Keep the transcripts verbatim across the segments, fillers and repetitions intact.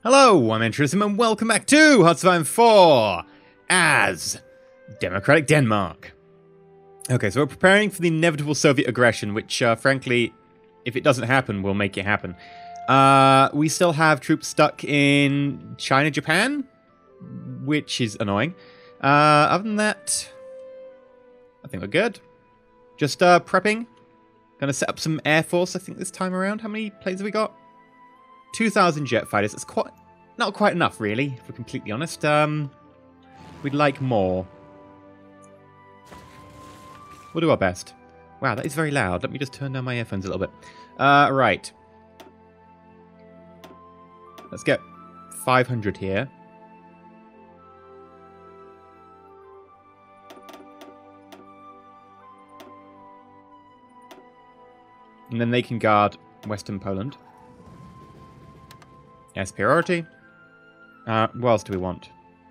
Hello, I'm EnterElysium and welcome back to Sci-Fi four as Democratic Denmark. Okay, so we're preparing for the inevitable Soviet aggression, which, uh, frankly, if it doesn't happen, we'll make it happen. Uh, we still have troops stuck in China, Japan, which is annoying. Uh, other than that, I think we're good. Just uh, prepping. Gonna set up some Air Force, I think, this time around. How many planes have we got? two thousand jet fighters. It's quite, not quite enough, really, if we're completely honest. Um, we'd like more. We'll do our best. Wow, that is very loud. Let me just turn down my earphones a little bit. Uh, right. Let's get five hundred here. And then they can guard Western Poland. Yes, priority. Uh, what else do we want?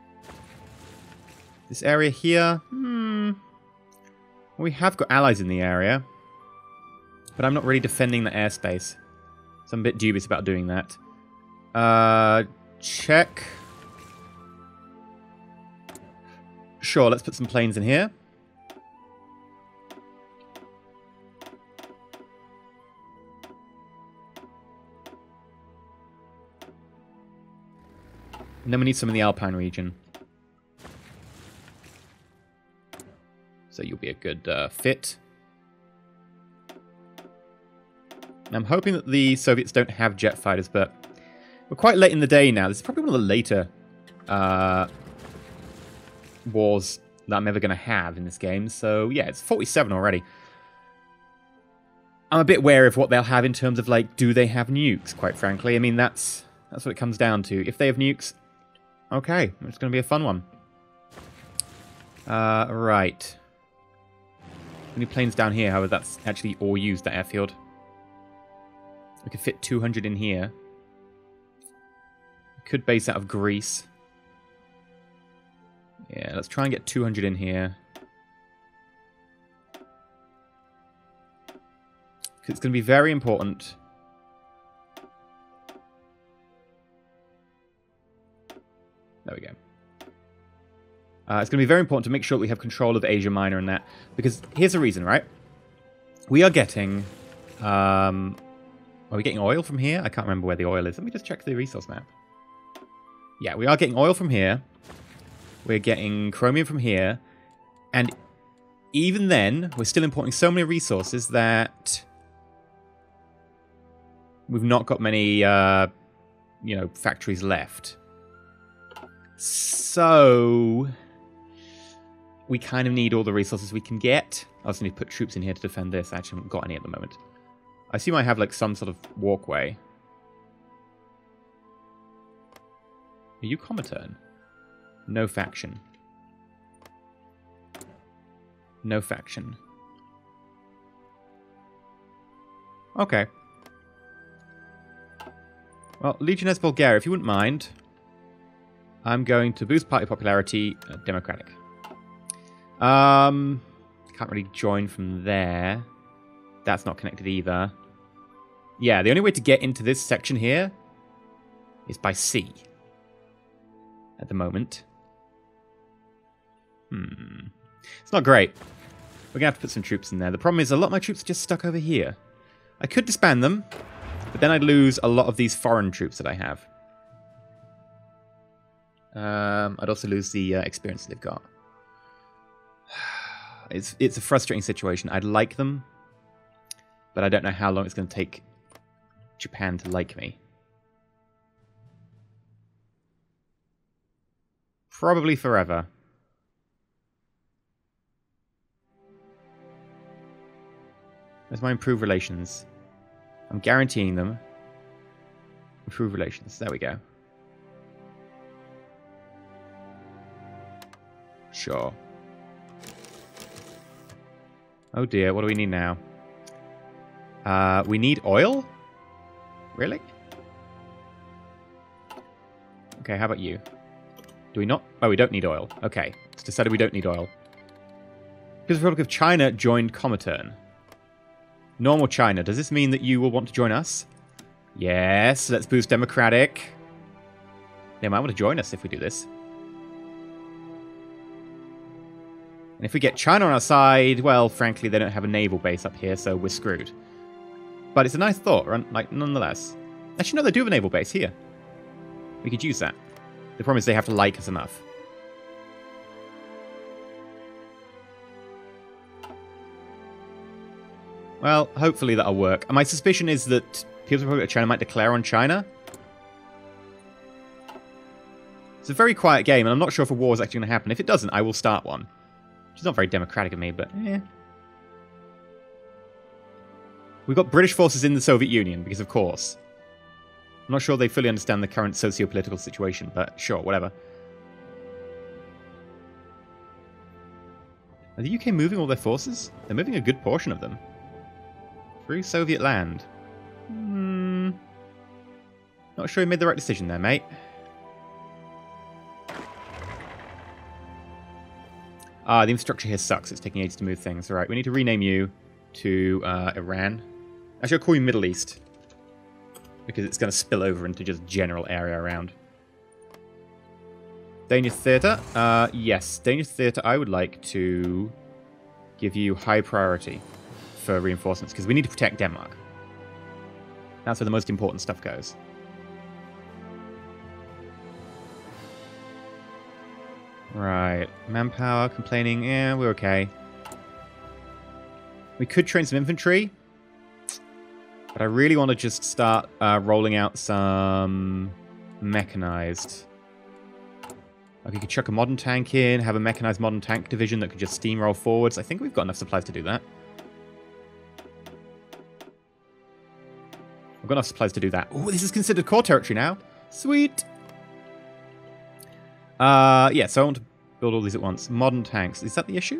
This area here. Hmm. We have got allies in the area. But I'm not really defending the airspace. So I'm a bit dubious about doing that. Uh, check. Sure, let's put some planes in here. And then we need some in the Alpine region. So you'll be a good uh, fit. And I'm hoping that the Soviets don't have jet fighters, but we're quite late in the day now. This is probably one of the later uh, wars that I'm ever going to have in this game. So yeah, it's forty-seven already. I'm a bit wary of what they'll have in terms of, like, do they have nukes, quite frankly. I mean, that's, that's what it comes down to. If they have nukes... Okay, it's going to be a fun one. Uh, right. Any planes down here, however, that's actually all used, that airfield. We could fit two hundred in here. We could base out of Greece. Yeah, let's try and get two hundred in here. Because it's going to be very important. There we go. Uh, it's going to be very important to make sure that we have control of Asia Minor and that. Because here's the reason, right? We are getting... Um, are we getting oil from here? I can't remember where the oil is. Let me just check the resource map. Yeah, we are getting oil from here. We're getting chromium from here. And even then, we're still importing so many resources that... we've not got many, uh, you know, factories left. So, we kind of need all the resources we can get. I also need to put troops in here to defend this. I actually haven't got any at the moment. I assume I have, like, some sort of walkway. Are you Comintern? No faction. No faction. Okay. Well, Legionnaires Bulgaria, if you wouldn't mind... I'm going to boost party popularity, uh, Democratic. Um, can't really join from there. That's not connected either. Yeah, the only way to get into this section here is by sea. At the moment. Hmm. It's not great. We're going to have to put some troops in there. The problem is a lot of my troops are just stuck over here. I could disband them, but then I'd lose a lot of these foreign troops that I have. Um, I'd also lose the uh, experience they've got. It's it's a frustrating situation. I'd like them, but I don't know how long it's going to take Japan to like me. Probably forever. There's my improved relations. I'm guaranteeing them. Improved relations. There we go. Sure. Oh dear, what do we need now? Uh, we need oil? Really? Okay, how about you? Do we not? Oh, we don't need oil. Okay, it's decided we don't need oil. Because the Republic of China joined Comintern. Normal China, does this mean that you will want to join us? Yes, let's boost Democratic. They might want to join us if we do this. And if we get China on our side, well, frankly, they don't have a naval base up here, so we're screwed. But it's a nice thought, right? Like, nonetheless. Actually, no, they do have a naval base here. We could use that. The problem is they have to like us enough. Well, hopefully that'll work. And my suspicion is that People's Republic of China might declare on China. It's a very quiet game, and I'm not sure if a war is actually going to happen. If it doesn't, I will start one. Which is not very democratic of me, but eh. We've got British forces in the Soviet Union, because of course. I'm not sure they fully understand the current socio-political situation, but sure, whatever. Are the U K moving all their forces? They're moving a good portion of them. Through Soviet land. Hmm. Not sure you made the right decision there, mate. Ah, the infrastructure here sucks. It's taking ages to move things. Alright, we need to rename you to uh, Iran. Actually, I'll call you Middle East. Because it's going to spill over into just general area around. Danish Theatre. Uh, yes, Danish Theatre, I would like to give you high priority for reinforcements, because we need to protect Denmark. That's where the most important stuff goes. Right. Manpower, complaining. Yeah, we're okay. We could train some infantry. But I really want to just start uh, rolling out some mechanized. Like we could chuck a modern tank in, have a mechanized modern tank division that could just steamroll forwards. I think we've got enough supplies to do that. We've got enough supplies to do that. Oh, this is considered core territory now. Sweet. Uh, yeah, so I want to build all these at once. Modern tanks. Is that the issue?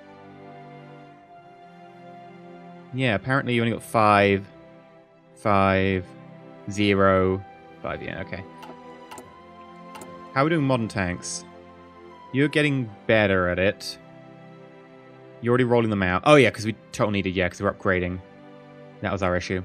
Yeah, apparently you only got five, five, zero, five. Yeah, okay. How are we doing modern tanks? You're getting better at it. You're already rolling them out. Oh, yeah, because we totally needed, yeah, because we're upgrading. That was our issue.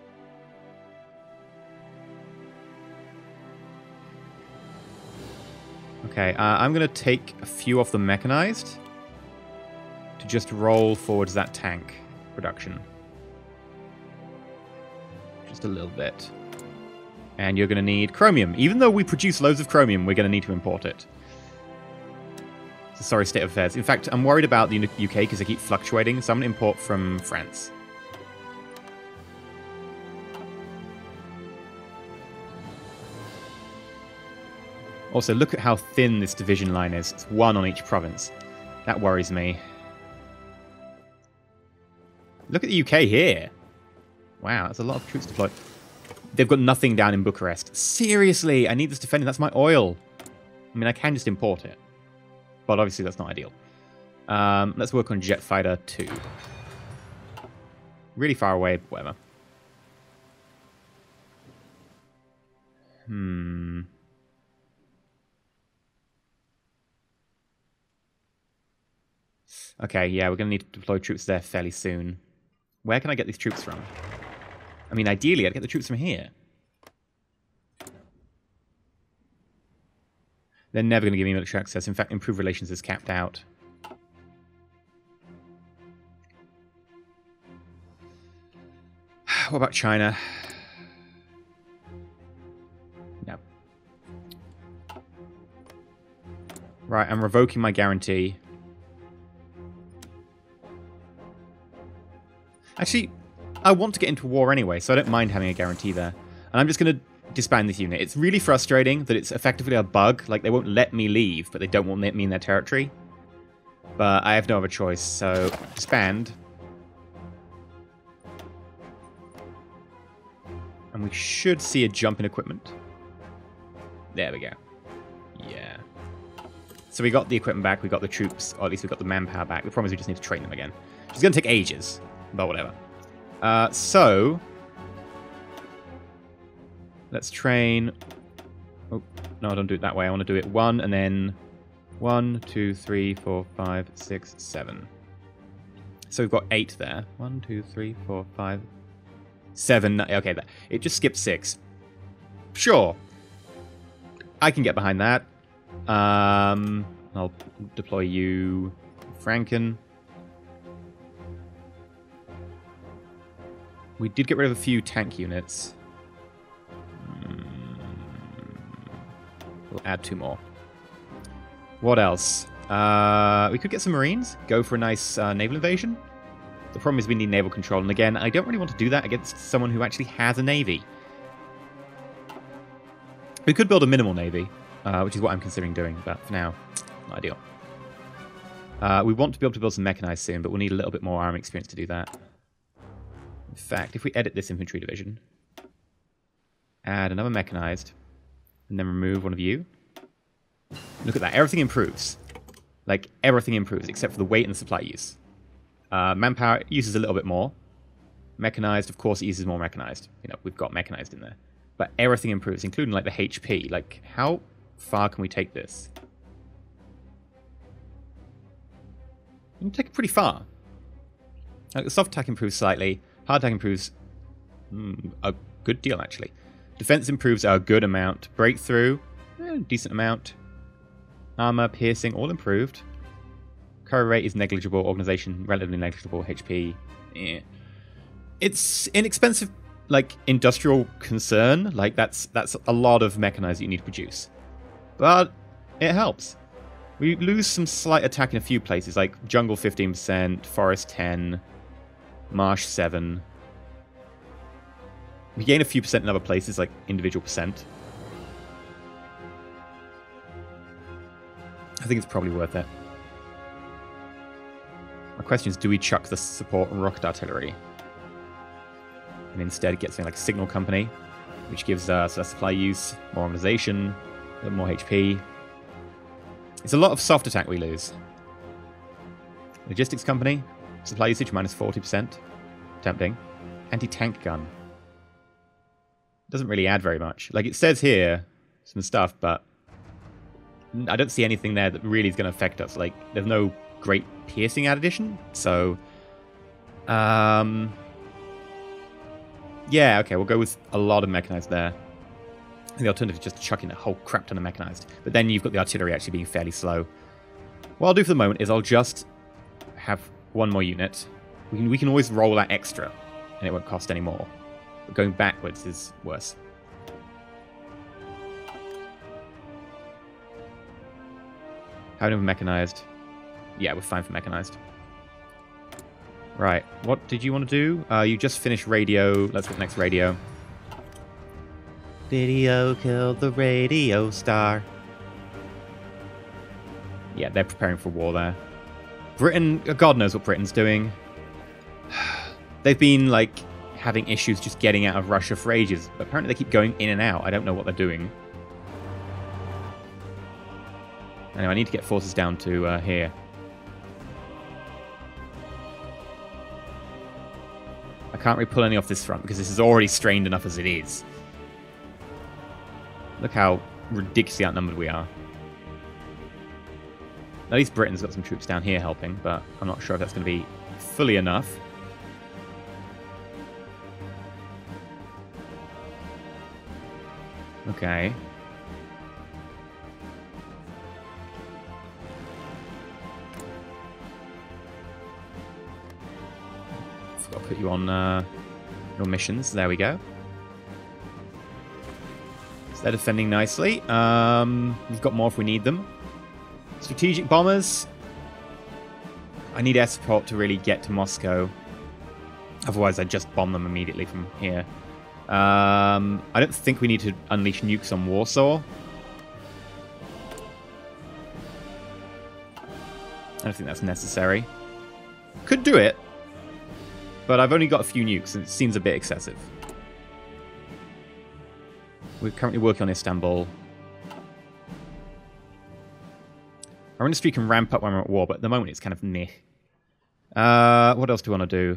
Okay, uh, I'm going to take a few off the mechanized to just roll forwards that tank production. Just a little bit. And you're going to need chromium. Even though we produce loads of chromium, we're going to need to import it. It's a sorry state of affairs. In fact, I'm worried about the U K because they keep fluctuating, so I'm going to import from France. Also, look at how thin this division line is. It's one on each province. That worries me. Look at the U K here. Wow, that's a lot of troops deployed. They've got nothing down in Bucharest. Seriously, I need this defending. That's my oil. I mean, I can just import it. But obviously that's not ideal. Um, let's work on Jet Fighter two. Really far away, but whatever. Hmm... Okay, yeah, we're going to need to deploy troops there fairly soon. Where can I get these troops from? I mean, ideally, I'd get the troops from here. They're never going to give me military access. In fact, improved relations is capped out. What about China? No. Right, I'm revoking my guarantee. Actually, I want to get into war anyway, so I don't mind having a guarantee there. And I'm just going to disband this unit. It's really frustrating that it's effectively a bug. Like, they won't let me leave, but they don't want me in their territory. But I have no other choice, so disband. And we should see a jump in equipment. There we go. Yeah. So we got the equipment back, we got the troops, or at least we got the manpower back. The problem is we just need to train them again. It's going to take ages. But whatever. Uh, so, let's train. Oh, no, I don't do it that way. I want to do it one and then one, two, three, four, five, six, seven. So we've got eight there. One, two, three, four, five, seven. Okay, it just skipped six. Sure. I can get behind that. Um, I'll deploy you, Franken. We did get rid of a few tank units. Mm, we'll add two more. What else? Uh, we could get some Marines. Go for a nice uh, naval invasion. The problem is we need naval control. And again, I don't really want to do that against someone who actually has a navy. We could build a minimal navy, uh, which is what I'm considering doing. But for now, not ideal. Uh, we want to be able to build some mechanized soon, but we'll need a little bit more army experience to do that. In fact, if we edit this infantry division, add another mechanized, and then remove one of you. Look at that. Everything improves. Like, everything improves, except for the weight and the supply use. Uh, manpower uses a little bit more. Mechanized, of course, it uses more mechanized. You know, we've got mechanized in there. But everything improves, including, like, the H P. Like, how far can we take this? We can take it pretty far. Like, the soft attack improves slightly. Hard attack improves mm, a good deal, actually. Defense improves a good amount. Breakthrough, eh, decent amount. Armor, piercing, all improved. Cover rate is negligible. Organization, relatively negligible. H P, eh. It's inexpensive, like, industrial concern. Like, that's that's a lot of mechanized that you need to produce. But it helps. We lose some slight attack in a few places, like jungle fifteen percent, forest ten, marsh seven. We gain a few percent in other places, like individual percent. I think it's probably worth it. My question is, do we chuck the support and rocket artillery? And instead get something like a signal company, which gives us less supply use, more organization, a little more H P. It's a lot of soft attack we lose. Logistics company, supply usage minus forty percent. Tempting. Anti-tank gun. Doesn't really add very much. Like, it says here some stuff, but I don't see anything there that really is going to affect us. Like, there's no great piercing addition, so... Um... Yeah, okay, we'll go with a lot of mechanized there. The alternative is just chucking a whole crap ton of mechanized. But then you've got the artillery actually being fairly slow. What I'll do for the moment is I'll just have one more unit. We can, we can always roll that extra, and it won't cost any more. But going backwards is worse. Having them mechanized. Yeah, we're fine for mechanized. Right, what did you want to do? Uh, you just finished radio. Let's go to the next radio. Video killed the radio star. Yeah, they're preparing for war there. Britain, God knows what Britain's doing. They've been, like, having issues just getting out of Russia for ages. But apparently they keep going in and out. I don't know what they're doing. Anyway, I need to get forces down to uh, here. I can't really pull any off this front because this is already strained enough as it is. Look how ridiculously outnumbered we are. At least Britain's got some troops down here helping, but I'm not sure if that's going to be fully enough. Okay. Forgot to put you on uh, your missions. There we go. So they're defending nicely. Um, we've got more if we need them. Strategic bombers. I need air support to really get to Moscow. Otherwise, I'd just bomb them immediately from here. Um, I don't think we need to unleash nukes on Warsaw. I don't think that's necessary. Could do it, but I've only got a few nukes, and it seems a bit excessive. We're currently working on Istanbul. Our industry can ramp up when we're at war, but at the moment it's kind of meh. Uh, what else do we want to do?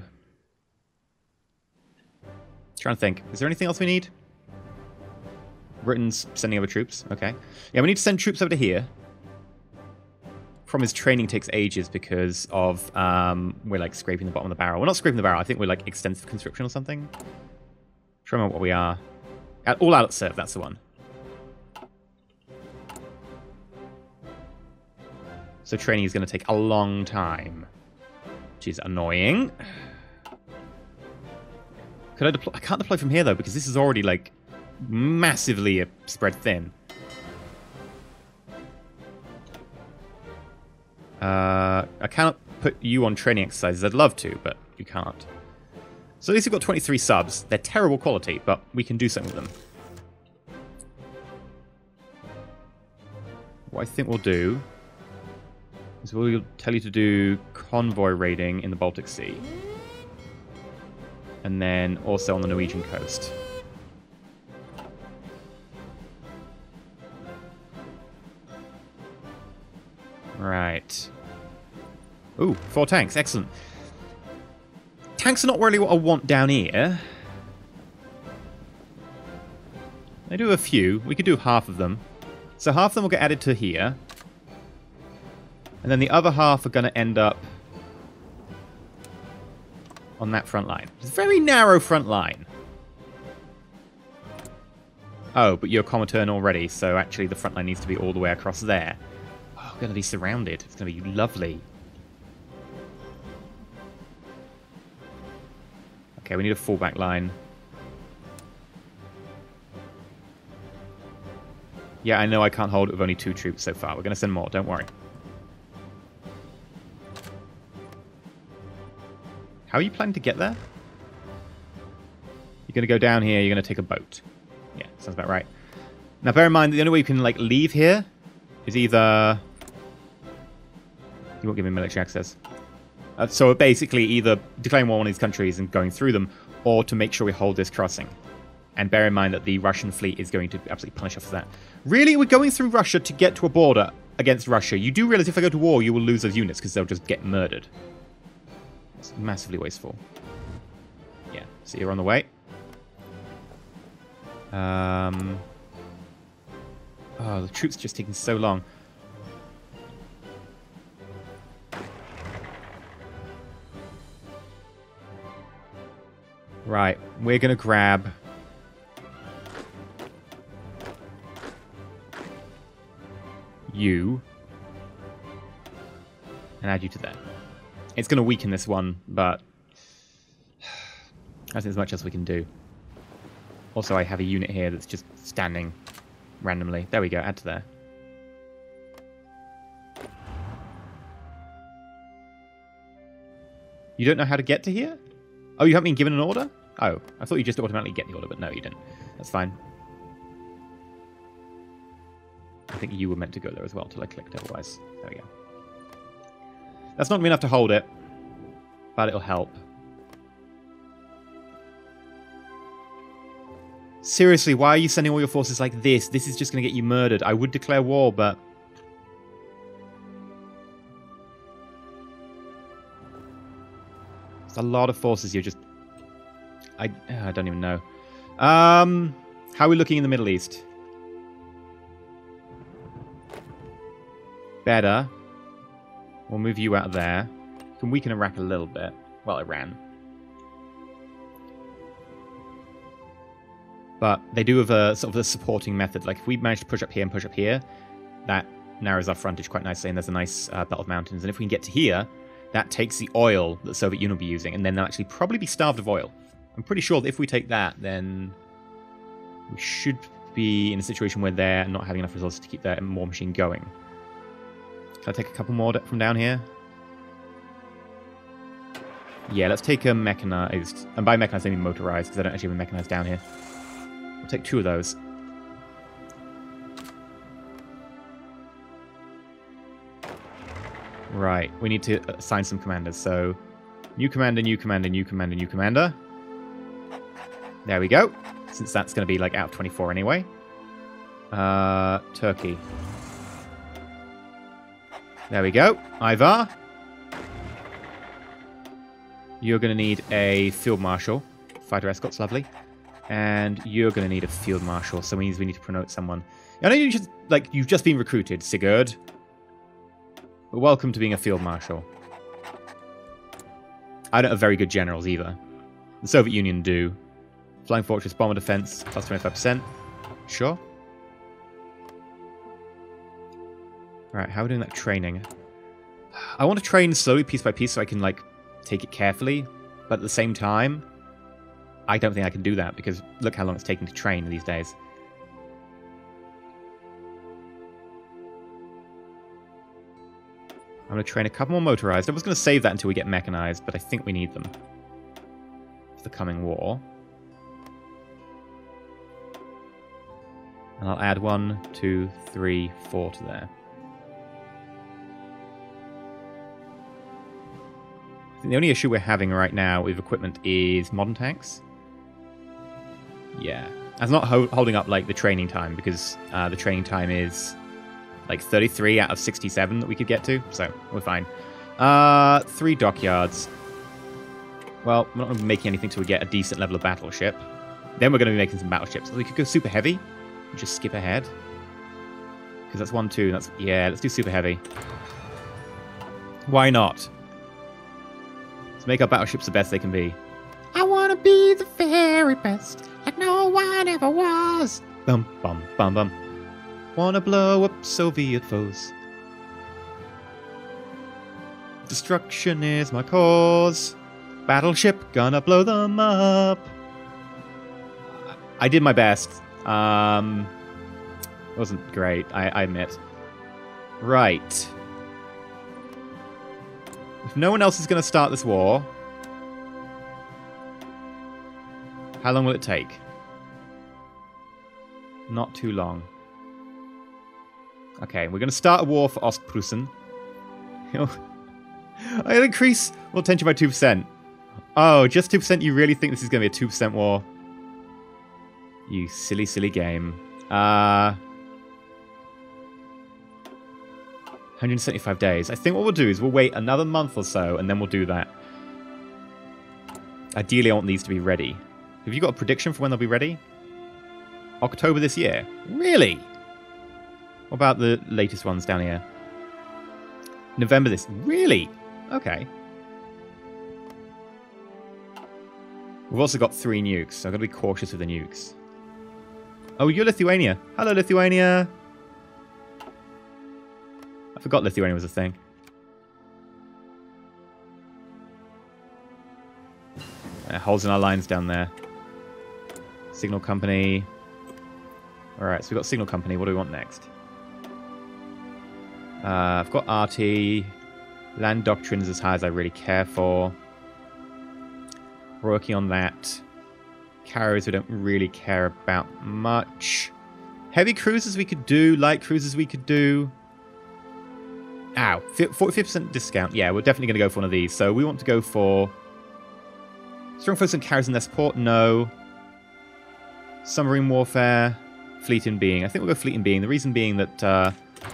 Trying to think. Is there anything else we need? Britain's sending over troops. Okay. Yeah, we need to send troops over to here. Problem is, training takes ages because of um, we're like scraping the bottom of the barrel. We're not scraping the barrel. I think we're like extensive conscription or something. Try to remember what we are. At all out serve. That's the one. So training is going to take a long time, which is annoying. Could I deploy? I can't deploy from here, though, because this is already, like, massively uh, spread thin. Uh, I cannot put you on training exercises. I'd love to, but you can't. So at least we've got twenty-three subs. They're terrible quality, but we can do something with them. What I think we'll do is we'll tell you to do convoy raiding in the Baltic Sea. And then also on the Norwegian coast. Right. Ooh, four tanks. Excellent. Tanks are not really what I want down here. I do a few. We could do half of them. So half of them will get added to here. And then the other half are going to end up on that front line. It's a very narrow front line. Oh, but you're Commodore already, so actually the front line needs to be all the way across there. Oh, we're going to be surrounded. It's going to be lovely. Okay, we need a fallback line. Yeah, I know I can't hold it with only two troops so far. We're going to send more, don't worry. How are you planning to get there? You're going to go down here, you're going to take a boat. Yeah, sounds about right. Now, bear in mind, the only way you can, like, leave here is either... You won't give me military access. Uh, so basically, either declaring war on these countries and going through them, or to make sure we hold this crossing. And bear in mind that the Russian fleet is going to absolutely punish us for that. Really? We're going through Russia to get to a border against Russia. You do realize if I go to war, you will lose those units because they'll just get murdered. It's massively wasteful. Yeah, so you're on the way. Um... Oh, the troops are just taking so long. Right, we're going to grab... you. And add you to there. It's going to weaken this one, but... that's as much as we can do. Also, I have a unit here that's just standing randomly. There we go, add to there. You don't know how to get to here? Oh, you haven't been given an order? Oh, I thought you just automatically get the order, but no, you didn't. That's fine. I think you were meant to go there as well until I clicked otherwise. There we go. That's not enough to hold it, but it'll help. Seriously, why are you sending all your forces like this? This is just going to get you murdered. I would declare war, but... It's a lot of forces you're just... I, I don't even know. Um, how are we looking in the Middle East? Better. We'll move you out of there. You can weaken Iraq a little bit. Well, Iran. But they do have a sort of a supporting method. Like if we manage to push up here and push up here, that narrows our frontage quite nicely, and there's a nice uh, belt of mountains. And if we can get to here, that takes the oil that the Soviet Union will be using, and then they'll actually probably be starved of oil. I'm pretty sure that if we take that, then we should be in a situation where they're not having enough resources to keep their war machine going. Can I take a couple more from down here? Yeah, let's take a mechanized. And by mechanized, I mean motorized, because I don't actually have a mechanized down here. We'll take two of those. Right, we need to assign some commanders. So, new commander, new commander, new commander, new commander. There we go. Since that's going to be like out of twenty-four anyway. Uh, Turkey. There we go. Ivar. You're going to need a field marshal. Fighter escorts, lovely. And you're going to need a field marshal, so it means we need to promote someone. I know you just, like, you've just been recruited, Sigurd. But welcome to being a field marshal. I don't have very good generals either. The Soviet Union do. Flying Fortress, Bomber Defense, plus twenty-five percent. Sure. Right, how are we doing that training? I want to train slowly, piece by piece, so I can, like, take it carefully. But at the same time, I don't think I can do that, because look how long it's taking to train these days. I'm going to train a couple more motorized. I was going to save that until we get mechanized, but I think we need them for the coming war. And I'll add one, two, three, four to there. I think the only issue we're having right now with equipment is modern tanks. Yeah. That's not ho holding up like the training time, because uh, the training time is like thirty-three out of sixty-seven that we could get to, so we're fine. Uh, three dockyards. Well, we're not going to be making anything till we get a decent level of battleship. Then we're going to be making some battleships. So we could go super heavy. Just skip ahead. Because that's one, two. That's yeah, let's do super heavy. Why not? Let's make our battleships the best they can be. I want to be the very best, like no one ever was. Bum, bum, bum, bum. Wanna blow up Soviet foes. Destruction is my cause. Battleship, gonna blow them up. I did my best. Um, it wasn't great, I, I admit. Right. If no one else is gonna start this war, how long will it take? Not too long. Okay, we're going to start a war for Ostprussen. I'll increase world tension by two percent. Oh, just two percent? You really think this is going to be a two percent war? You silly, silly game. Uh, one hundred seventy-five days. I think what we'll do is we'll wait another month or so, and then we'll do that. Ideally, I want these to be ready. Have you got a prediction for when they'll be ready? October this year? Really? What about the latest ones down here? November this... Really? Okay. We've also got three nukes, so I've got to be cautious with the nukes. Oh, you're Lithuania. Hello, Lithuania. I forgot Lithuania was a thing. Uh, holes in our lines down there. Signal company. Alright, so we've got signal company. What do we want next? Uh, I've got R T. Land doctrine is as high as I really care for. We're working on that. Carriers we don't really care about much. Heavy cruisers we could do. Light cruisers we could do. Ow. forty-five percent discount. Yeah, we're definitely going to go for one of these. So we want to go for... Strong focus on carriers and their support. No. Submarine warfare. Fleet in being. I think we'll go fleet in being. The reason being that... Uh,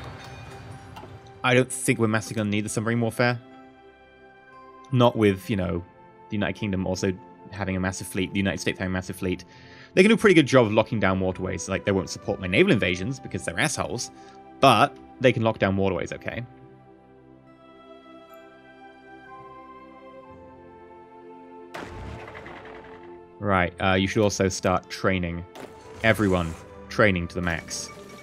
I don't think we're massively going to need the submarine warfare. Not with, you know, the United Kingdom also having a massive fleet, the United States having a massive fleet. They can do a pretty good job of locking down waterways. Like, they won't support my naval invasions because they're assholes, but they can lock down waterways, okay? Right, uh, you should also start training. Everyone, training to the max.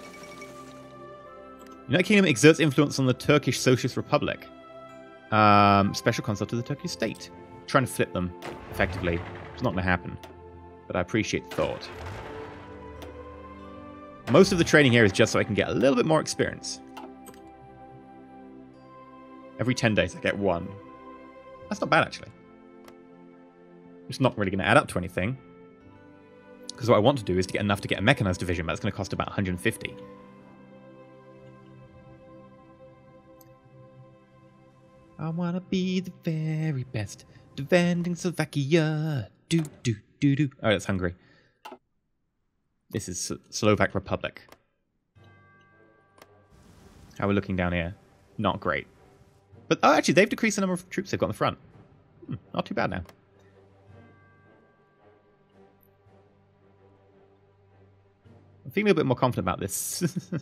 United Kingdom exerts influence on the Turkish Socialist Republic. Um, special consul to the Turkish state. Trying to flip them, effectively. It's not going to happen. But I appreciate the thought. Most of the training here is just so I can get a little bit more experience. Every ten days I get one. That's not bad, actually. It's not really going to add up to anything. Because what I want to do is to get enough to get a mechanized division, but that's going to cost about one hundred fifty. I wanna be the very best, defending Slovakia. Do do do do. Oh, that's Hungary. This is Slovak Republic. How are we looking down here? Not great. But oh, actually, they've decreased the number of troops they've got in the front. Hmm, not too bad now. I'm feeling a bit more confident about this.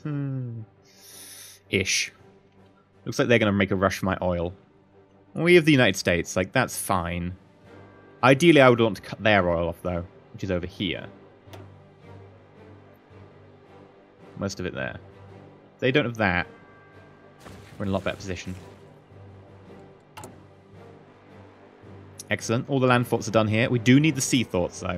Ish. Looks like they're going to make a rush for my oil. We have the United States, like, that's fine. Ideally, I would want to cut their oil off, though, which is over here. Most of it there. If they don't have that, we're in a lot better position. Excellent. All the land thoughts are done here. We do need the sea thoughts, though.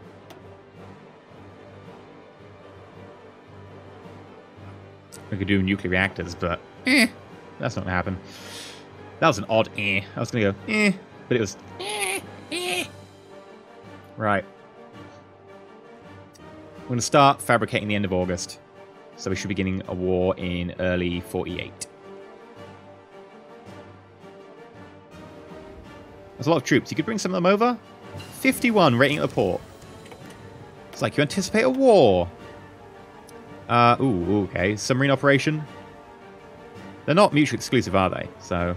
We could do nuclear reactors, but eh, that's not going to happen. That was an odd eh. I was going to go eh, but it was eh, eh. Right. We're going to start fabricating the end of August. So we should be beginning a war in early forty-eight. There's a lot of troops. You could bring some of them over. fifty-one rating at the port. It's like you anticipate a war. Uh, ooh, okay. Submarine operation. They're not mutually exclusive, are they? So...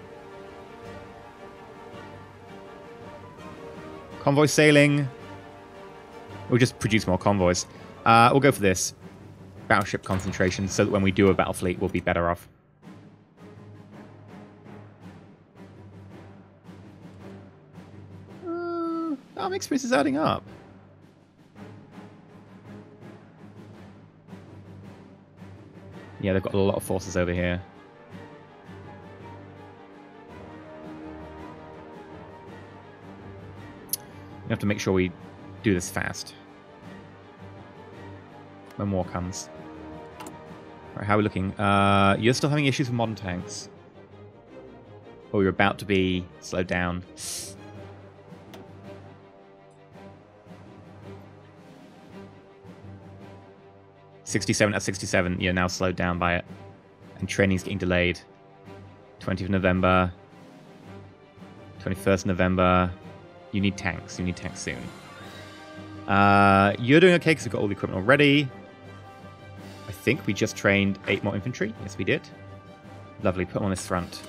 Convoy sailing. We'll just produce more convoys. Uh, we'll go for this. Battleship concentration, so that when we do a battle fleet, we'll be better off. Uh, army experience is adding up. Yeah, they've got a lot of forces over here. We have to make sure we do this fast. When war comes. Right, how are we looking? Uh, you're still having issues with modern tanks. Or you're about to be slowed down. sixty-seven at sixty-seven, you're now slowed down by it. And training's getting delayed. twentieth of November. twenty-first of November. You need tanks. You need tanks soon. Uh, you're doing okay because we've got all the equipment already. I think we just trained eight more infantry. Yes, we did. Lovely. Put them on this front.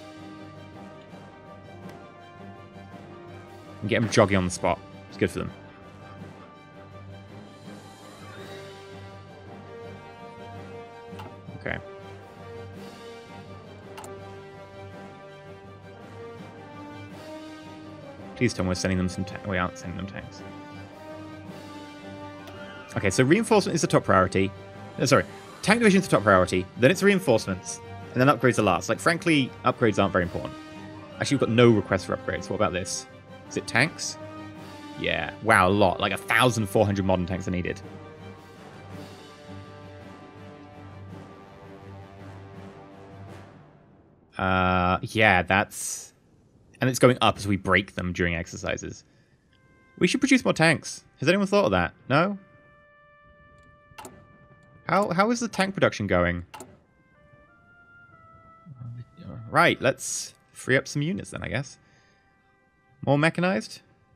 And get them jogging on the spot. It's good for them. Okay. Please tell me we're sending them some tanks. We aren't sending them tanks. Okay, so reinforcement is the top priority. Uh, sorry, tank division is the top priority. Then it's reinforcements. And then upgrades are last. Like, frankly, upgrades aren't very important. Actually, we've got no requests for upgrades. What about this? Is it tanks? Yeah. Wow, a lot. Like one thousand four hundred modern tanks are needed. Uh, yeah, that's... And it's going up as we break them during exercises. We should produce more tanks. Has anyone thought of that? No? How How is the tank production going? Right, let's free up some units then, I guess. More mechanized?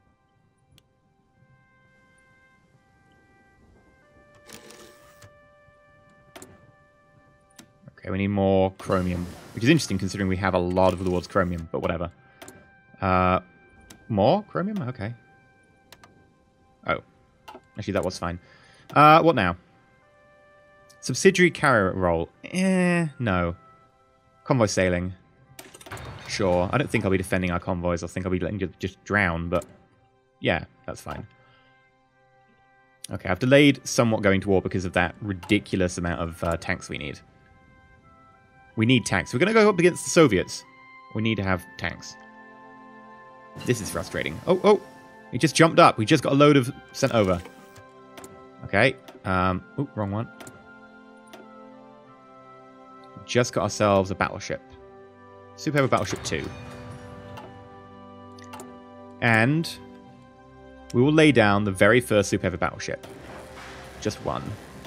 Okay, we need more chromium. Which is interesting considering we have a lot of the world's chromium, but whatever. Uh, more chromium? Okay. Oh. Actually, that was fine. Uh, what now? Subsidiary carrier role. Eh, no. Convoy sailing. Sure. I don't think I'll be defending our convoys. I think I'll be letting you just drown, but yeah, that's fine. Okay, I've delayed somewhat going to war because of that ridiculous amount of uh, tanks we need. We need tanks. We're going to go up against the Soviets. We need to have tanks. This is frustrating. Oh, oh. He just jumped up. We just got a load of sent over. Okay. Um, oh, wrong one. We just got ourselves a battleship. Superb Battleship two. And we will lay down the very first Superb Battleship. Just one.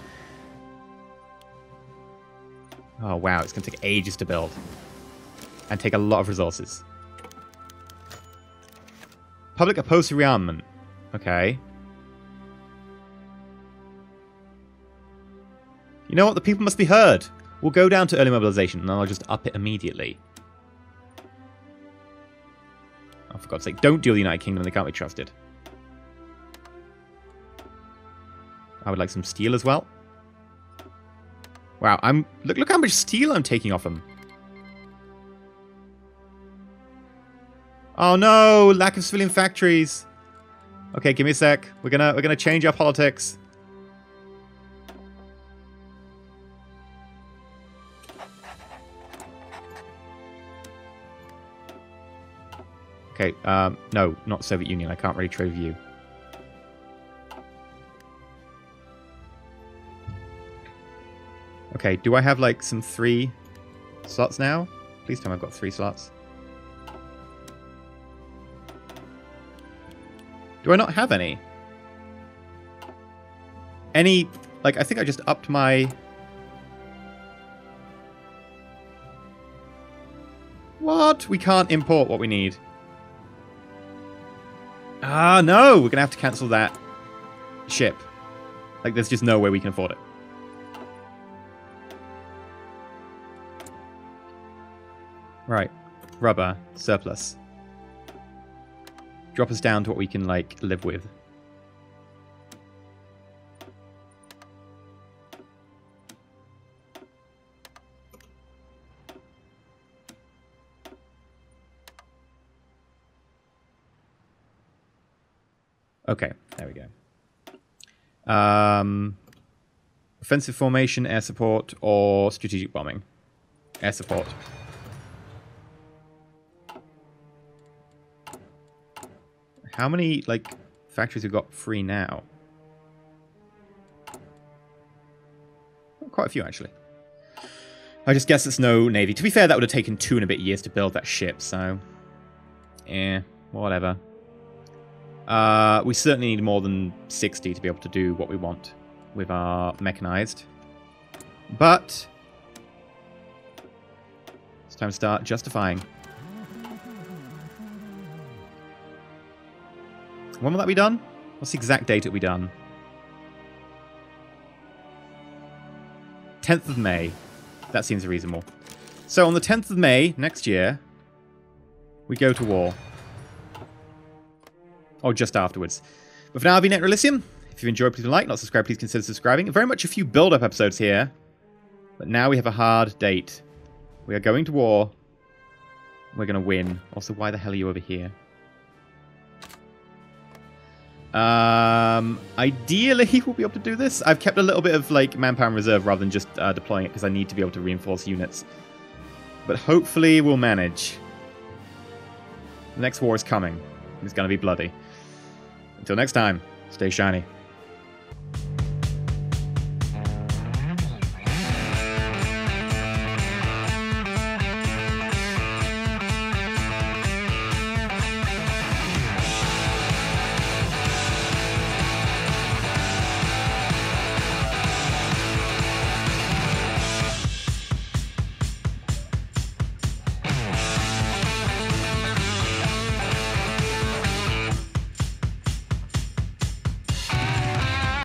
Oh, wow. It's going to take ages to build. And take a lot of resources. Public opposed to rearmament. Okay. You know what? The people must be heard. We'll go down to early mobilization and I'll just up it immediately. Oh, for God's sake. Don't deal with the United Kingdom. They can't be trusted. I would like some steel as well. Wow, I'm look look how much steel I'm taking off them. Oh no, lack of civilian factories. Okay, give me a sec. We're gonna we're gonna change our politics. Okay, um, no, not Soviet Union. I can't really trade with you. Okay, do I have like some three slots now? Please tell me I've got three slots. Do I not have any? Any, like, I think I just upped my... What? We can't import what we need. Ah, no! We're going to have to cancel that ship. Like, there's just no way we can afford it. Right. Rubber. Surplus. Drop us down to what we can, like, live with. Okay, there we go. Um, offensive formation, air support, or strategic bombing? Air support. How many, like, factories have got free now? Quite a few, actually. I just guess it's no navy. To be fair, that would have taken two and a bit years to build that ship, so... Eh, whatever. Uh, we certainly need more than sixty to be able to do what we want with our mechanized. But... it's time to start justifying. When will that be done? What's the exact date it'll be done? tenth of May. That seems reasonable. So on the tenth of May next year, we go to war. Or just afterwards. But for now, I've been EnterElysium. If you've enjoyed, please like. Not subscribed, please consider subscribing. Very much a few build-up episodes here. But now we have a hard date. We are going to war. We're going to win. Also, why the hell are you over here? Um, ideally, we'll be able to do this. I've kept a little bit of like manpower in reserve rather than just uh, deploying it because I need to be able to reinforce units. But hopefully we'll manage. The next war is coming. It's going to be bloody. Until next time, stay shiny.